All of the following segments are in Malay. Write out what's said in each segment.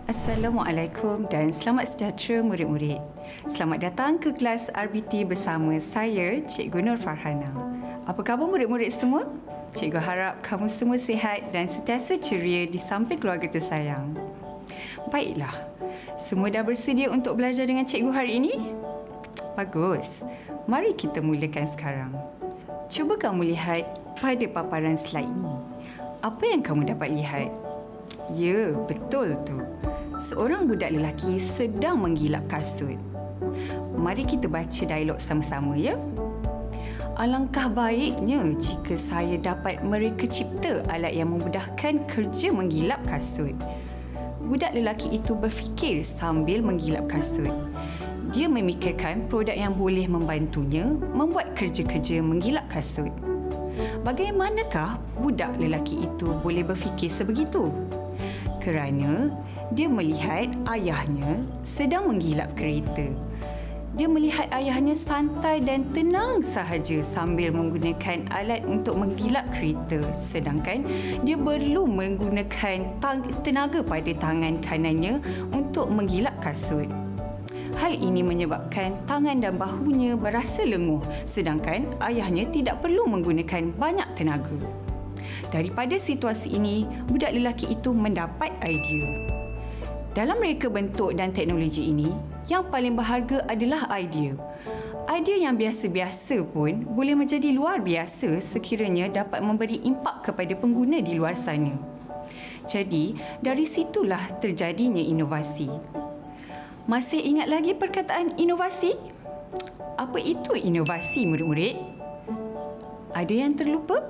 Assalamualaikum dan selamat sejahtera murid-murid. Selamat datang ke kelas RBT bersama saya, Cikgu Nur Farhana. Apa khabar murid-murid semua? Cikgu harap kamu semua sihat dan sentiasa ceria di samping keluarga tersayang. Baiklah, semua dah bersedia untuk belajar dengan cikgu hari ini? Bagus. Mari kita mulakan sekarang. Cuba kamu lihat pada paparan slide ini. Apa yang kamu dapat lihat? Ya, betul tu. Seorang budak lelaki sedang menggilap kasut. Mari kita baca dialog sama-sama, ya. Alangkah baiknya jika saya dapat mereka cipta alat yang memudahkan kerja menggilap kasut. Budak lelaki itu berfikir sambil menggilap kasut. Dia memikirkan produk yang boleh membantunya membuat kerja-kerja menggilap kasut. Bagaimanakah budak lelaki itu boleh berfikir sebegitu? Kerana dia melihat ayahnya sedang menggilap kereta. Dia melihat ayahnya santai dan tenang sahaja sambil menggunakan alat untuk menggilap kereta, sedangkan dia perlu menggunakan tenaga pada tangan kanannya untuk menggilap kasut. Hal ini menyebabkan tangan dan bahunya berasa lenguh, sedangkan ayahnya tidak perlu menggunakan banyak tenaga. Daripada situasi ini, budak lelaki itu mendapat idea. Dalam reka bentuk dan teknologi ini, yang paling berharga adalah idea. Idea yang biasa-biasa pun boleh menjadi luar biasa sekiranya dapat memberi impak kepada pengguna di luar sana. Jadi, dari situlah terjadinya inovasi. Masih ingat lagi perkataan inovasi? Apa itu inovasi, murid-murid? Ada yang terlupa?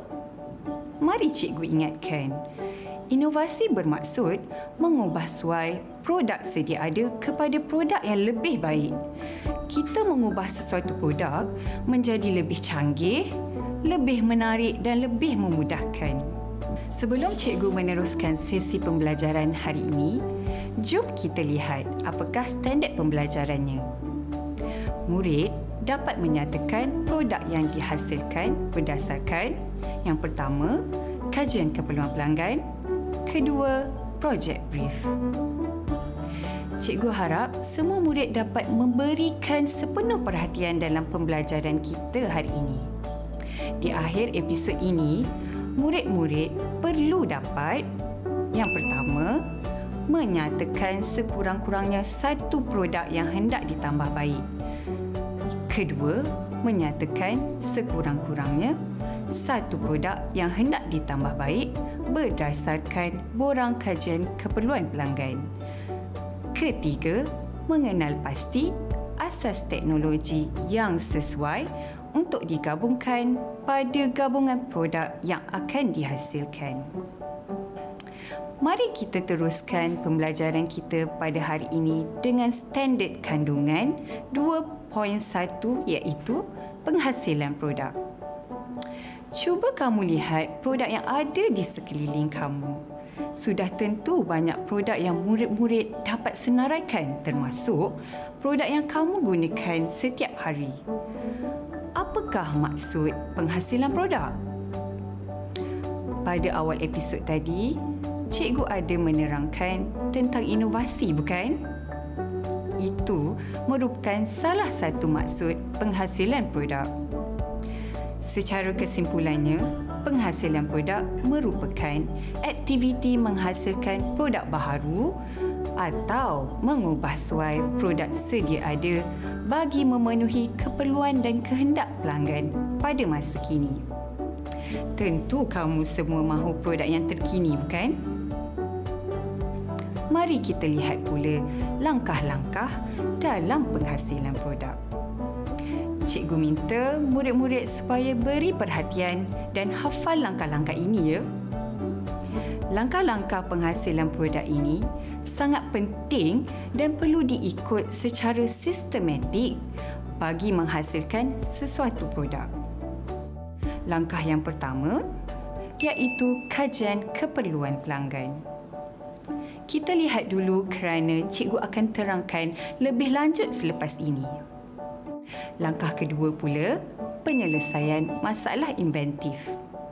Mari cikgu ingatkan. Inovasi bermaksud mengubah suai produk sedia ada kepada produk yang lebih baik. Kita mengubah sesuatu produk menjadi lebih canggih, lebih menarik dan lebih memudahkan. Sebelum cikgu meneruskan sesi pembelajaran hari ini, jom kita lihat apakah standard pembelajarannya. Murid dapat menyatakan produk yang dihasilkan berdasarkan yang pertama, kajian keperluan pelanggan, kedua, project brief. Cikgu harap semua murid dapat memberikan sepenuh perhatian dalam pembelajaran kita hari ini. Di akhir episod ini, murid-murid perlu dapat yang pertama, menyatakan sekurang-kurangnya satu produk yang hendak ditambah baik. Kedua, menyatakan sekurang-kurangnya satu produk yang hendak ditambah baik berdasarkan borang kajian keperluan pelanggan. Ketiga, mengenal pasti asas teknologi yang sesuai untuk digabungkan pada gabungan produk yang akan dihasilkan. Mari kita teruskan pembelajaran kita pada hari ini dengan standard kandungan 2.1 iaitu penghasilan produk. Cuba kamu lihat produk yang ada di sekeliling kamu. Sudah tentu banyak produk yang murid-murid dapat senaraikan termasuk produk yang kamu gunakan setiap hari. Apakah maksud penghasilan produk? Pada awal episod tadi, cikgu ada menerangkan tentang inovasi, bukan? Itu merupakan salah satu maksud penghasilan produk. Secara kesimpulannya, penghasilan produk merupakan aktiviti menghasilkan produk baharu atau mengubah suai produk sedia ada bagi memenuhi keperluan dan kehendak pelanggan pada masa kini. Tentu kamu semua mahu produk yang terkini, bukan? Mari kita lihat pula langkah-langkah dalam penghasilan produk. Cikgu minta murid-murid supaya beri perhatian dan hafal langkah-langkah ini, ya. Langkah-langkah penghasilan produk ini sangat penting dan perlu diikut secara sistematik bagi menghasilkan sesuatu produk. Langkah yang pertama iaitu kajian keperluan pelanggan. Kita lihat dulu kerana cikgu akan terangkan lebih lanjut selepas ini. Langkah kedua pula, penyelesaian masalah inventif.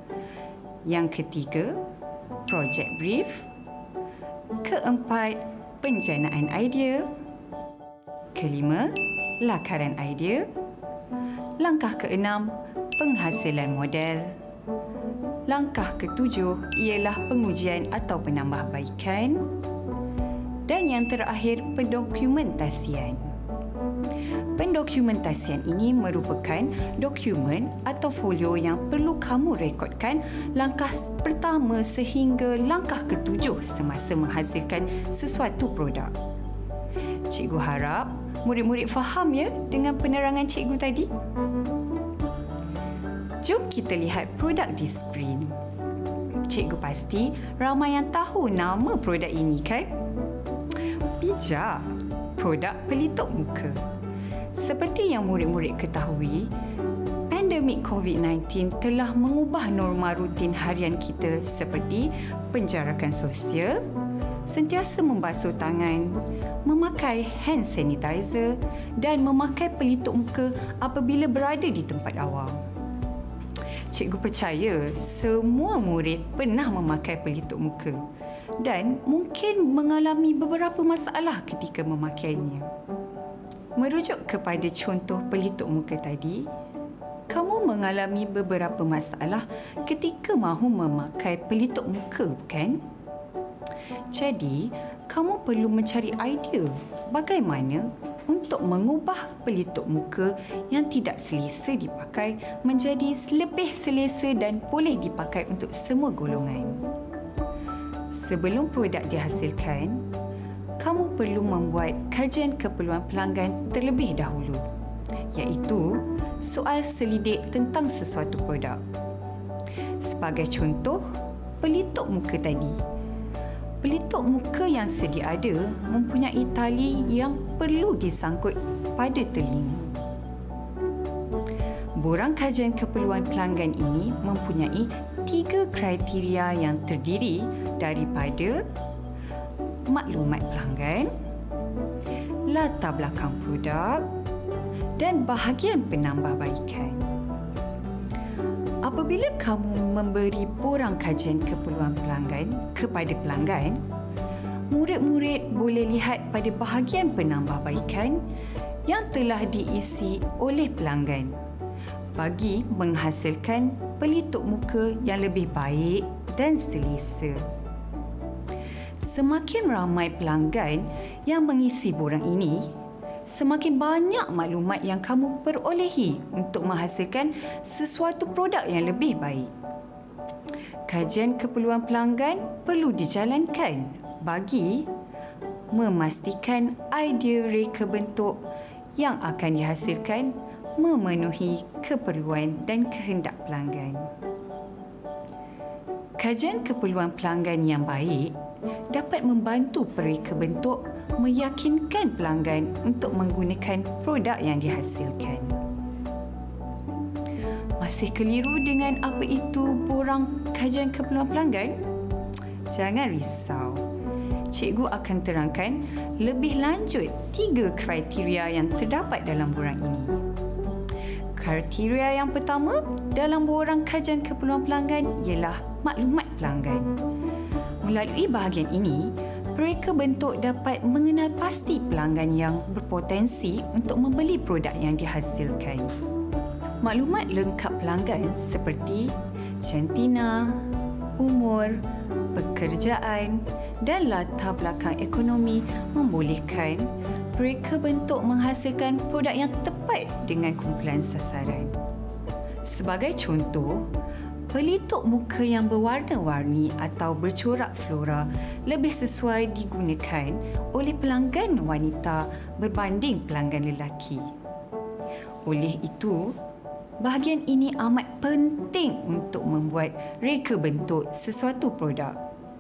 Yang ketiga, project brief. Keempat, penjanaan idea. Kelima, lakaran idea. Langkah keenam, penghasilan model. Langkah ketujuh ialah pengujian atau penambahbaikan. Dan yang terakhir, pendokumentasian. Pendokumentasian ini merupakan dokumen atau folio yang perlu kamu rekodkan langkah pertama sehingga langkah ketujuh semasa menghasilkan sesuatu produk. Cikgu harap murid-murid faham ya dengan penerangan cikgu tadi. Jom kita lihat produk di skrin. Cikgu pasti ramai yang tahu nama produk ini kan? Bijak, produk pelitup muka. Seperti yang murid-murid ketahui, pandemik COVID-19 telah mengubah norma rutin harian kita seperti penjarakan sosial, sentiasa membasuh tangan, memakai hand sanitizer dan memakai pelitup muka apabila berada di tempat awam. Cikgu percaya semua murid pernah memakai pelitup muka dan mungkin mengalami beberapa masalah ketika memakainya. Merujuk kepada contoh pelitup muka tadi, kamu mengalami beberapa masalah ketika mahu memakai pelitup muka, bukan? Jadi, kamu perlu mencari idea bagaimana untuk mengubah pelitup muka yang tidak selesa dipakai menjadi lebih selesa dan boleh dipakai untuk semua golongan. Sebelum produk dihasilkan, kamu perlu membuat kajian keperluan pelanggan terlebih dahulu, iaitu soal selidik tentang sesuatu produk. Sebagai contoh, pelitup muka tadi. Pelitup muka yang sedia ada mempunyai tali yang perlu disangkut pada telinga. Borang kajian keperluan pelanggan ini mempunyai 3 kriteria yang terdiri daripada maklumat pelanggan, latar belakang produk dan bahagian penambahbaikan. Apabila kamu memberi borang kajian keperluan pelanggan kepada pelanggan, murid-murid boleh lihat pada bahagian penambahbaikan yang telah diisi oleh pelanggan bagi menghasilkan pelitup muka yang lebih baik dan selesa. Semakin ramai pelanggan yang mengisi borang ini, semakin banyak maklumat yang kamu perolehi untuk menghasilkan sesuatu produk yang lebih baik. Kajian keperluan pelanggan perlu dijalankan bagi memastikan idea reka bentuk yang akan dihasilkan memenuhi keperluan dan kehendak pelanggan. Kajian keperluan pelanggan yang baik dapat membantu pereka bentuk meyakinkan pelanggan untuk menggunakan produk yang dihasilkan. Masih keliru dengan apa itu borang kajian keperluan pelanggan? Jangan risau. Cikgu akan terangkan lebih lanjut 3 kriteria yang terdapat dalam borang ini. Kriteria yang pertama dalam borang kajian keperluan pelanggan ialah maklumat pelanggan. Melalui bahagian ini, pereka bentuk dapat mengenal pasti pelanggan yang berpotensi untuk membeli produk yang dihasilkan. Maklumat lengkap pelanggan seperti jantina, umur, pekerjaan dan latar belakang ekonomi membolehkan pereka bentuk menghasilkan produk yang tepat dengan kumpulan sasaran. Sebagai contoh, pelitup muka yang berwarna-warni atau bercorak flora lebih sesuai digunakan oleh pelanggan wanita berbanding pelanggan lelaki. Oleh itu, bahagian ini amat penting untuk membuat reka bentuk sesuatu produk.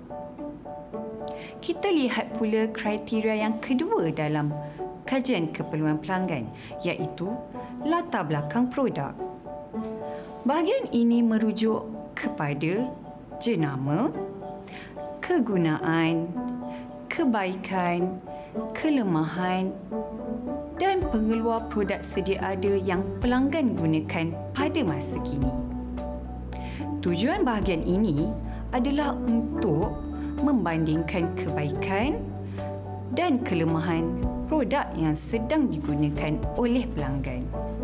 Kita lihat pula kriteria yang kedua dalam kajian keperluan pelanggan, iaitu latar belakang produk. Bahagian ini merujuk kepada jenama, kegunaan, kebaikan, kelemahan dan pengeluar produk sedia ada yang pelanggan gunakan pada masa kini. Tujuan bahagian ini adalah untuk membandingkan kebaikan, dan kelemahan produk yang sedang digunakan oleh pelanggan.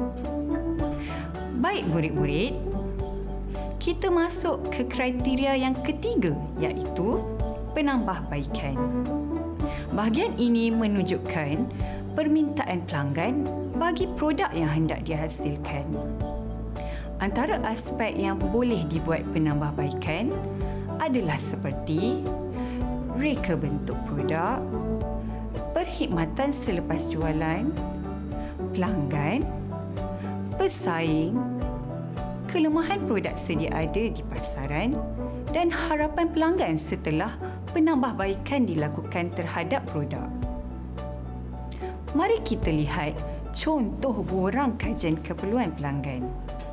Baik murid-murid, kita masuk ke kriteria yang ketiga, iaitu penambahbaikan. Bahagian ini menunjukkan permintaan pelanggan bagi produk yang hendak dihasilkan. Antara aspek yang boleh dibuat penambahbaikan adalah seperti reka bentuk produk, perkhidmatan selepas jualan, pelanggan, pesaing, kelemahan produk sedia ada di pasaran dan harapan pelanggan setelah penambahbaikan dilakukan terhadap produk. Mari kita lihat contoh borang kajian keperluan pelanggan.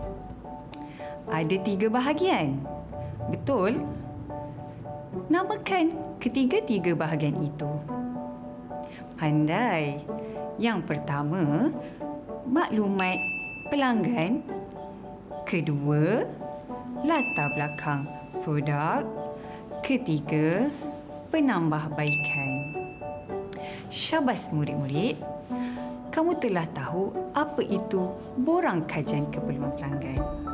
Ada 3 bahagian. Betul? Namakan ketiga-tiga bahagian itu. Pandai. Yang pertama, maklumat pelanggan. Kedua, latar belakang produk. Ketiga, penambahbaikan. Syabas murid-murid, kamu telah tahu apa itu borang kajian keperluan pelanggan.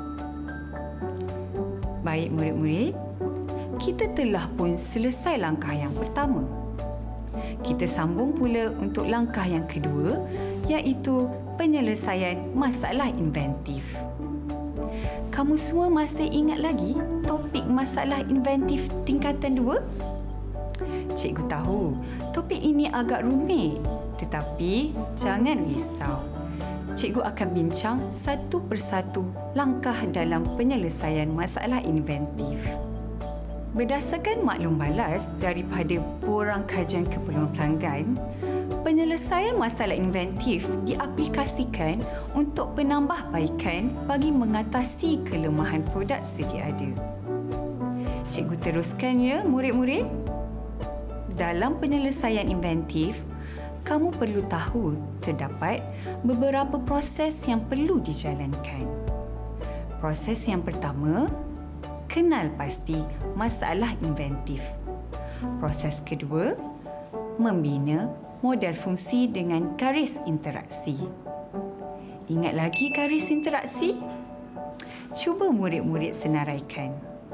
Baik murid-murid, kita telah pun selesai langkah yang pertama. Kita sambung pula untuk langkah yang kedua, iaitu penyelesaian masalah inventif. Kamu semua masih ingat lagi topik masalah inventif tingkatan 2? Cikgu tahu topik ini agak rumit, tetapi jangan risau. Cikgu akan bincang satu persatu langkah dalam penyelesaian masalah inventif. Berdasarkan maklum balas daripada borang kajian keperluan pelanggan, penyelesaian masalah inventif diaplikasikan untuk penambahbaikan bagi mengatasi kelemahan produk sedia ada. Cikgu teruskan ya, murid-murid. Dalam penyelesaian inventif, kamu perlu tahu terdapat beberapa proses yang perlu dijalankan. Proses yang pertama, kenal pasti masalah inventif. Proses kedua, membina model fungsi dengan garis interaksi. Ingat lagi garis interaksi? Cuba murid-murid senaraikan.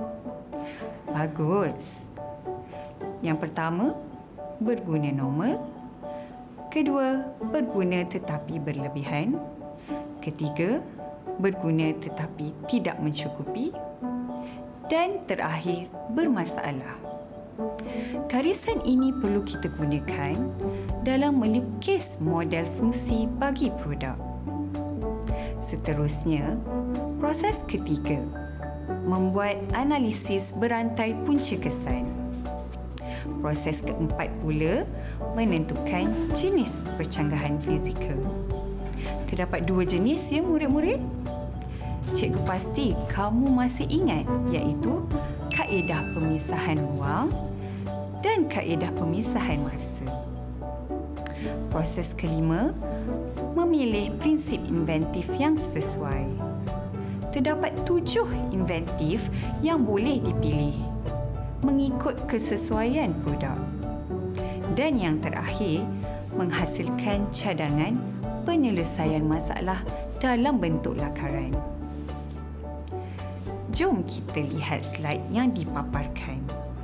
Bagus. Yang pertama, berguna normal. Kedua, berguna tetapi berlebihan. Ketiga, berguna tetapi tidak mencukupi. Dan terakhir, bermasalah. Garisan ini perlu kita gunakan dalam melukis model fungsi bagi produk. Seterusnya, proses ketiga, membuat analisis berantai punca kesan. Proses keempat pula, menentukan jenis percanggahan fizikal. Terdapat 2 jenis ya murid-murid? Cikgu pasti kamu masih ingat, iaitu kaedah pemisahan ruang dan kaedah pemisahan masa. Proses kelima, memilih prinsip inventif yang sesuai. Terdapat 7 inventif yang boleh dipilih mengikut kesesuaian produk. Dan yang terakhir, menghasilkan cadangan penyelesaian masalah dalam bentuk lakaran. Jom kita lihat slide yang dipaparkan.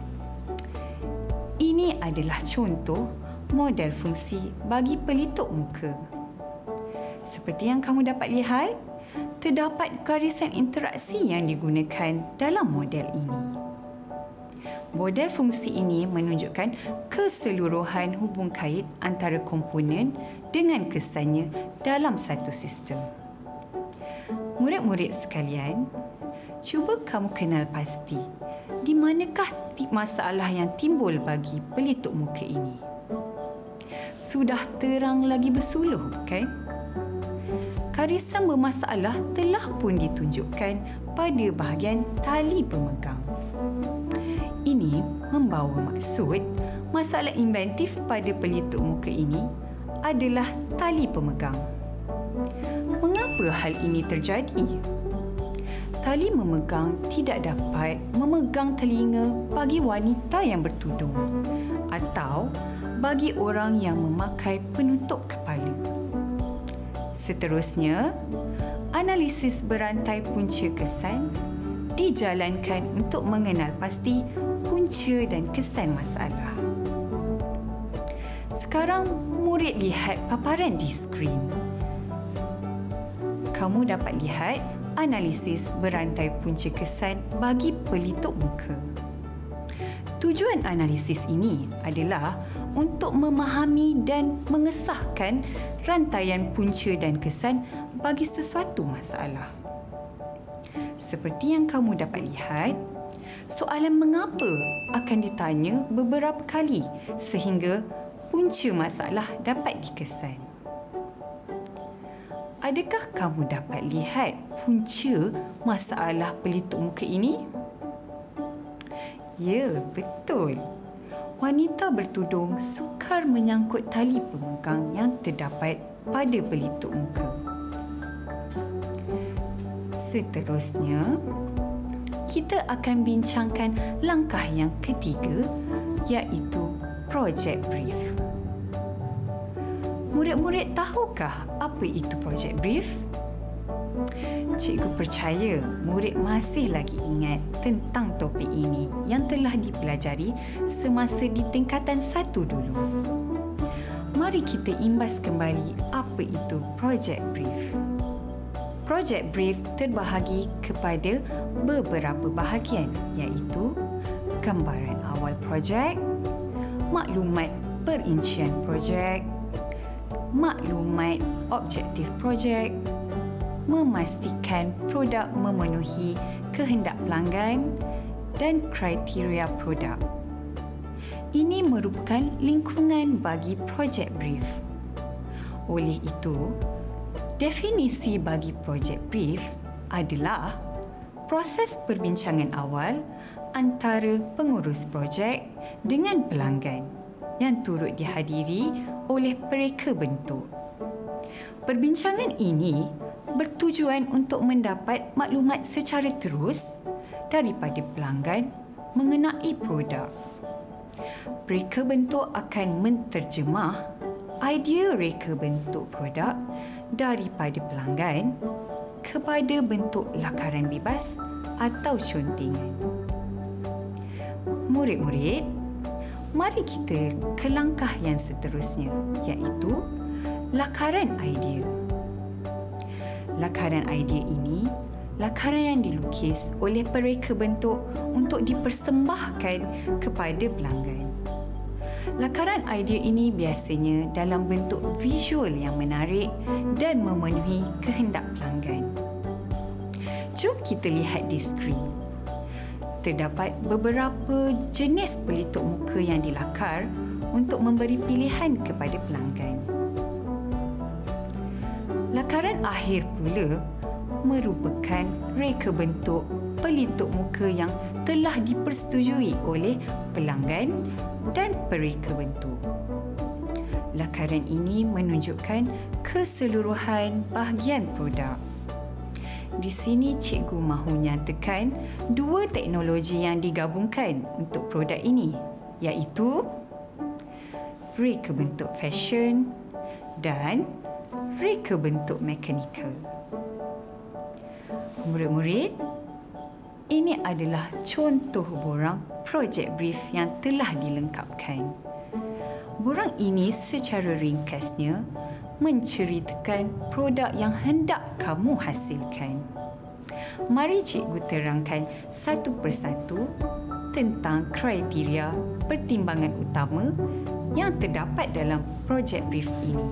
Ini adalah contoh model fungsi bagi pelitup muka. Seperti yang kamu dapat lihat, terdapat garisan interaksi yang digunakan dalam model ini. Model fungsi ini menunjukkan keseluruhan hubung kait antara komponen dengan kesannya dalam satu sistem. Murid-murid sekalian, cuba kamu kenal pasti di manakah masalah yang timbul bagi pelitup muka ini. Sudah terang lagi bersuluh, kan? Garisan bermasalah telah pun ditunjukkan pada bahagian tali pemegang. Ini membawa maksud masalah inventif pada pelitup muka ini adalah tali pemegang. Mengapa hal ini terjadi? Tali memegang tidak dapat memegang telinga bagi wanita yang bertudung atau bagi orang yang memakai penutup kepala. Seterusnya, analisis berantai punca kesan dijalankan untuk mengenal pasti punca dan kesan masalah. Sekarang, murid lihat paparan di skrin. Kamu dapat lihat analisis berantai punca kesan bagi pelitup muka. Tujuan analisis ini adalah untuk memahami dan mengesahkan rantaian punca dan kesan bagi sesuatu masalah. Seperti yang kamu dapat lihat, soalan mengapa akan ditanya beberapa kali sehingga punca masalah dapat dikesan. Adakah kamu dapat lihat punca masalah pelitup muka ini? Ya, betul. Wanita bertudung sukar menyangkut tali pemegang yang terdapat pada pelitup muka. Seterusnya, kita akan bincangkan langkah yang ketiga, iaitu project brief. Murid-murid tahukah apa itu project brief? Cikgu percaya murid masih lagi ingat tentang topik ini yang telah dipelajari semasa di tingkatan 1 dulu. Mari kita imbas kembali apa itu project brief. Project brief terbahagi kepada beberapa bahagian, iaitu gambaran awal projek, maklumat perincian projek, maklumat objektif projek, memastikan produk memenuhi kehendak pelanggan dan kriteria produk. Ini merupakan lingkungan bagi project brief. Oleh itu, definisi bagi project brief adalah proses perbincangan awal antara pengurus projek dengan pelanggan yang turut dihadiri oleh pereka bentuk. Perbincangan ini bertujuan untuk mendapat maklumat secara terus daripada pelanggan mengenai produk. Reka bentuk akan menterjemah idea reka bentuk produk daripada pelanggan kepada bentuk lakaran bebas atau contingan. Murid-murid, mari kita ke langkah yang seterusnya, iaitu lakaran idea. Lakaran idea ini lakaran yang dilukis oleh pereka bentuk untuk dipersembahkan kepada pelanggan. Lakaran idea ini biasanya dalam bentuk visual yang menarik dan memenuhi kehendak pelanggan. Jom kita lihat di skrin. Terdapat beberapa jenis pelitup muka yang dilakar untuk memberi pilihan kepada pelanggan. Lakaran akhir pula merupakan reka bentuk pelitup muka yang telah dipersetujui oleh pelanggan dan pereka bentuk. Lakaran ini menunjukkan keseluruhan bahagian produk. Di sini cikgu mahu nyatakan dua teknologi yang digabungkan untuk produk ini, iaitu reka bentuk fashion dan reka bentuk mekanikal. Murid-murid, ini adalah contoh borang project brief yang telah dilengkapkan. Borang ini secara ringkasnya menceritakan produk yang hendak kamu hasilkan. Mari cikgu terangkan satu persatu tentang kriteria pertimbangan utama yang terdapat dalam project brief ini.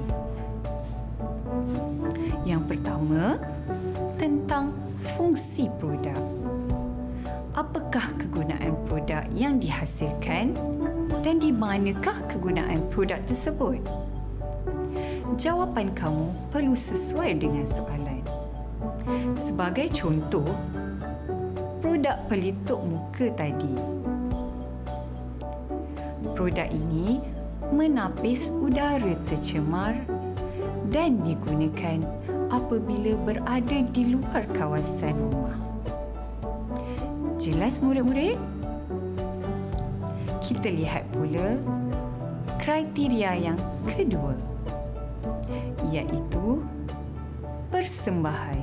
Yang pertama, tentang fungsi produk. Apakah kegunaan produk yang dihasilkan dan di manakah kegunaan produk tersebut? Jawapan kamu perlu sesuai dengan soalan. Sebagai contoh, produk pelitup muka tadi. Produk ini menapis udara tercemar dan digunakan apabila berada di luar kawasan rumah. Jelas murid-murid? Kita lihat pula kriteria yang kedua, iaitu persembahan.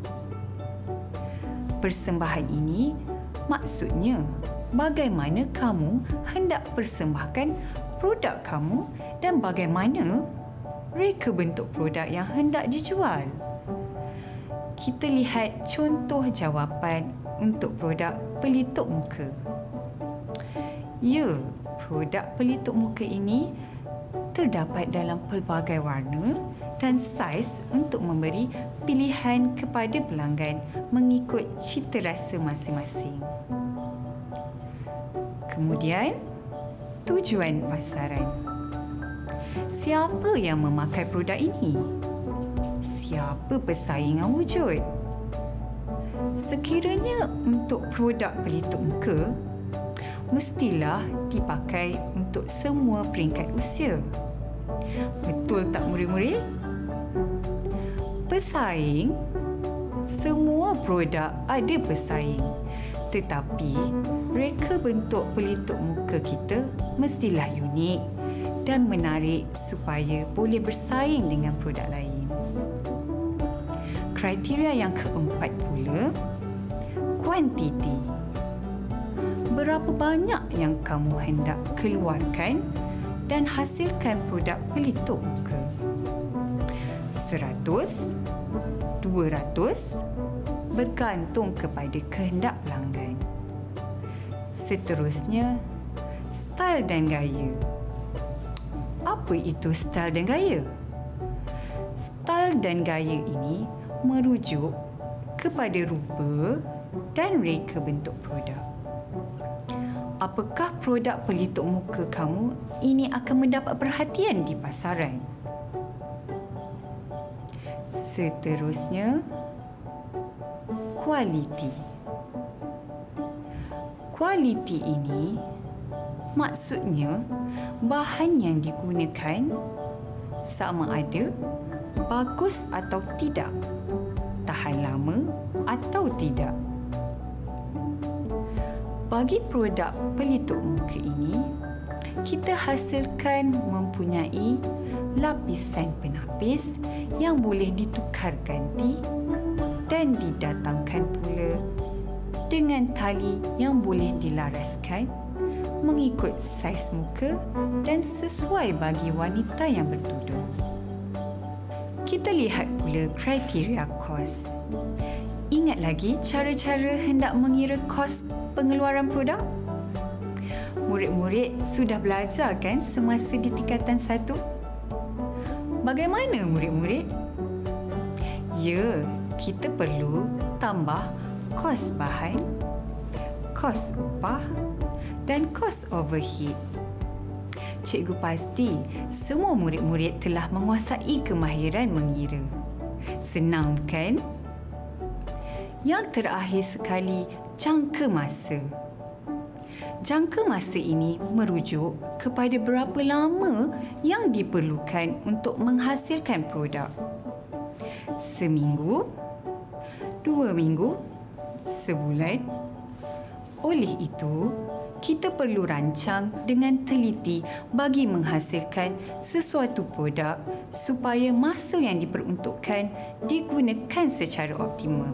Persembahan ini maksudnya bagaimana kamu hendak persembahkan produk kamu dan bagaimana reka bentuk produk yang hendak dijual. Kita lihat contoh jawapan untuk produk pelitup muka. Ya, produk pelitup muka ini terdapat dalam pelbagai warna dan saiz untuk memberi pilihan kepada pelanggan mengikut cita rasa masing-masing. Kemudian, tujuan pasaran. Siapa yang memakai produk ini? Siapa pesaing yang wujud? Sekiranya untuk produk pelitup muka, mestilah dipakai untuk semua peringkat usia. Betul tak murid-murid? Pesaing, semua produk ada pesaing. Tetapi, reka bentuk pelitup muka kita mestilah unik dan menarik supaya boleh bersaing dengan produk lain. Kriteria yang keempat pula, kuantiti. Berapa banyak yang kamu hendak keluarkan dan hasilkan produk pelitup muka? 100, 200, bergantung kepada kehendak pelanggan. Seterusnya, style dan gaya. Apa itu style dan gaya? Style dan gaya ini merujuk kepada rupa dan reka bentuk produk. Apakah produk pelitup muka kamu ini akan mendapat perhatian di pasaran? Seterusnya, kualiti. Kualiti ini maksudnya bahan yang digunakan sama ada bagus atau tidak, tahan lama atau tidak. Bagi produk pelitup muka ini, kita hasilkan mempunyai lapisan penapis yang boleh ditukar ganti dan didatangkan pula dengan tali yang boleh dilaraskan mengikut saiz muka dan sesuai bagi wanita yang bertudung. Kita lihat pula kriteria kos. Ingat lagi cara-cara hendak mengira kos pengeluaran produk? Murid-murid sudah belajar kan semasa di tingkatan 1? Bagaimana murid-murid? Ya, kita perlu tambah kos bahan, kos upah dan kos overhead. Cikgu pasti semua murid-murid telah menguasai kemahiran mengira. Senang kan? Yang terakhir sekali, jangka masa. Jangka masa ini merujuk kepada berapa lama yang diperlukan untuk menghasilkan produk. Seminggu, 2 minggu, sebulan. Oleh itu, kita perlu rancang dengan teliti bagi menghasilkan sesuatu produk supaya masa yang diperuntukkan digunakan secara optimum.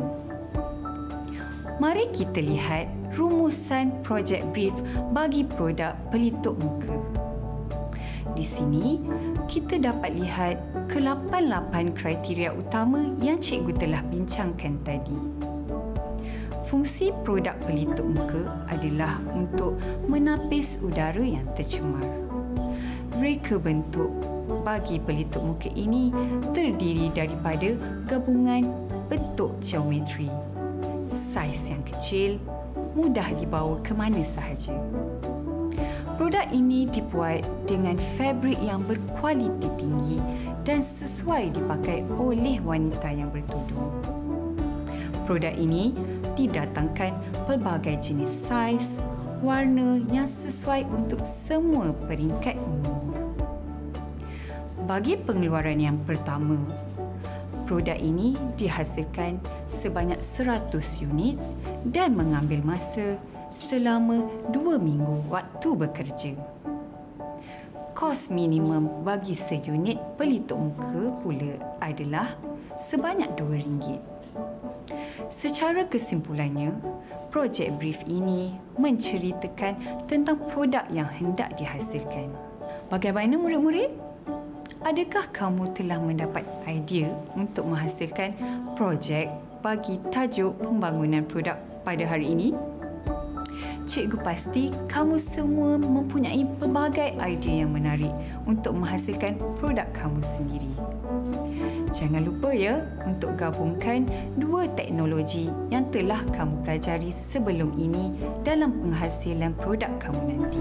Mari kita lihat rumusan projek brief bagi produk pelitup muka. Di sini, kita dapat lihat ke-8 kriteria utama yang cikgu telah bincangkan tadi. Fungsi produk pelitup muka adalah untuk menapis udara yang tercemar. Reka bentuk bagi pelitup muka ini terdiri daripada gabungan bentuk geometri. Saiz yang kecil, mudah dibawa ke mana sahaja. Produk ini dibuat dengan fabrik yang berkualiti tinggi dan sesuai dipakai oleh wanita yang bertudung. Produk ini didatangkan pelbagai jenis saiz, warna yang sesuai untuk semua peringkat umur. Bagi pengeluaran yang pertama, produk ini dihasilkan sebanyak 100 unit dan mengambil masa selama 2 minggu waktu bekerja. kos minimum bagi seunit pelitup muka pula adalah sebanyak RM2. Secara kesimpulannya, projek brief ini menceritakan tentang produk yang hendak dihasilkan. Bagaimana murid-murid? Adakah kamu telah mendapat idea untuk menghasilkan projek bagi tajuk pembangunan produk pada hari ini? Cikgu pasti kamu semua mempunyai pelbagai idea yang menarik untuk menghasilkan produk kamu sendiri. Jangan lupa ya untuk gabungkan dua teknologi yang telah kamu pelajari sebelum ini dalam penghasilan produk kamu nanti.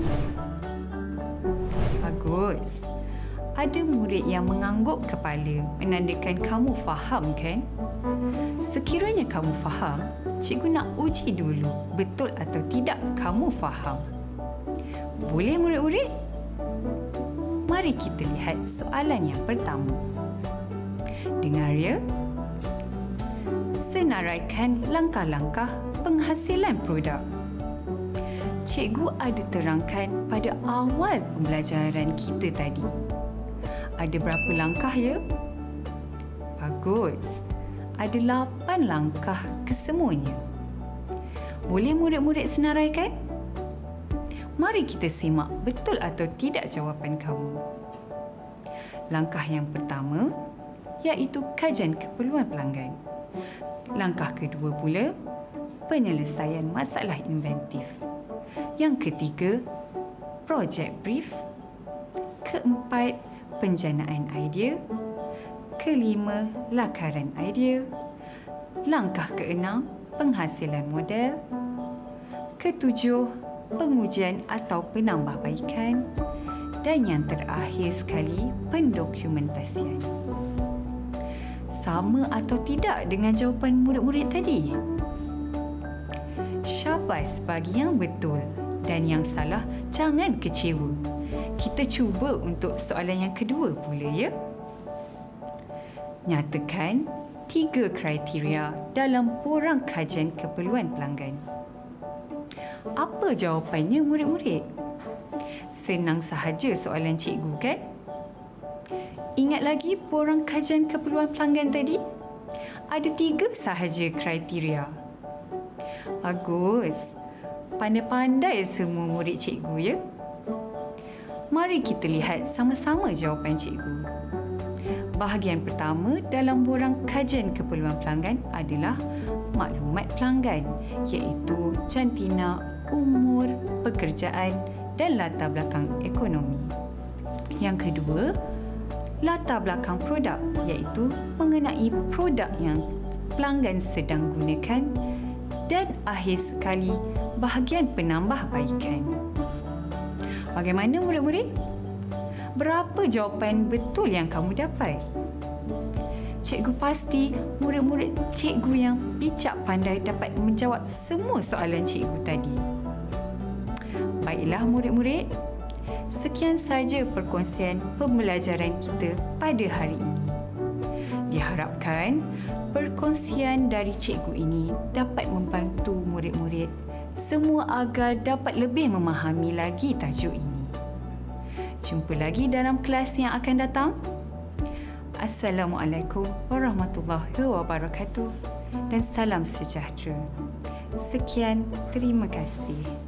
Bagus. Ada murid yang mengangguk kepala menandakan kamu faham kan? Sekiranya kamu faham, cikgu nak uji dulu betul atau tidak kamu faham. Boleh murid-murid? Mari kita lihat soalan yang pertama. Dengar ya. Senaraikan langkah-langkah penghasilan produk. Cikgu ada terangkan pada awal pembelajaran kita tadi. Ada berapa langkah ya? Bagus. Ada 8 langkah kesemuanya. Boleh murid-murid senaraikan? Mari kita simak betul atau tidak jawapan kamu. Langkah yang pertama iaitu kajian keperluan pelanggan. Langkah kedua pula, penyelesaian masalah inventif. Yang ketiga, projek brief. Keempat, penjanaan idea. Kelima, lakaran idea. Langkah keenam, penghasilan model. Ketujuh, pengujian atau penambahbaikan. Dan yang terakhir sekali, pendokumentasian. Sama atau tidak dengan jawapan murid-murid tadi? Syabas bagi yang betul dan yang salah jangan kecewa. Kita cuba untuk soalan yang kedua pula ya. Nyatakan 3 kriteria dalam borang kajian keperluan pelanggan. Apa jawapannya murid-murid? Senang sahaja soalan cikgu kan? Ingat lagi borang kajian keperluan pelanggan tadi? Ada 3 sahaja kriteria. Bagus. Pandai-pandai semua murid cikgu ya. Mari kita lihat sama-sama jawapan cikgu. Bahagian pertama dalam borang kajian keperluan pelanggan adalah maklumat pelanggan iaitu jantina, umur, pekerjaan dan latar belakang ekonomi. Yang kedua, latar belakang produk iaitu mengenai produk yang pelanggan sedang gunakan. Dan akhir sekali, bahagian penambahbaikan. Bagaimana murid-murid? Berapa jawapan betul yang kamu dapat? Cikgu pasti murid-murid cikgu yang bijak pandai dapat menjawab semua soalan cikgu tadi. Baiklah murid-murid, sekian saja perkongsian pembelajaran kita pada hari ini. Diharapkan perkongsian dari cikgu ini dapat membantu murid-murid semua agar dapat lebih memahami lagi tajuk ini. Jumpa lagi dalam kelas yang akan datang. Assalamualaikum warahmatullahi wabarakatuh dan salam sejahtera. Sekian, terima kasih.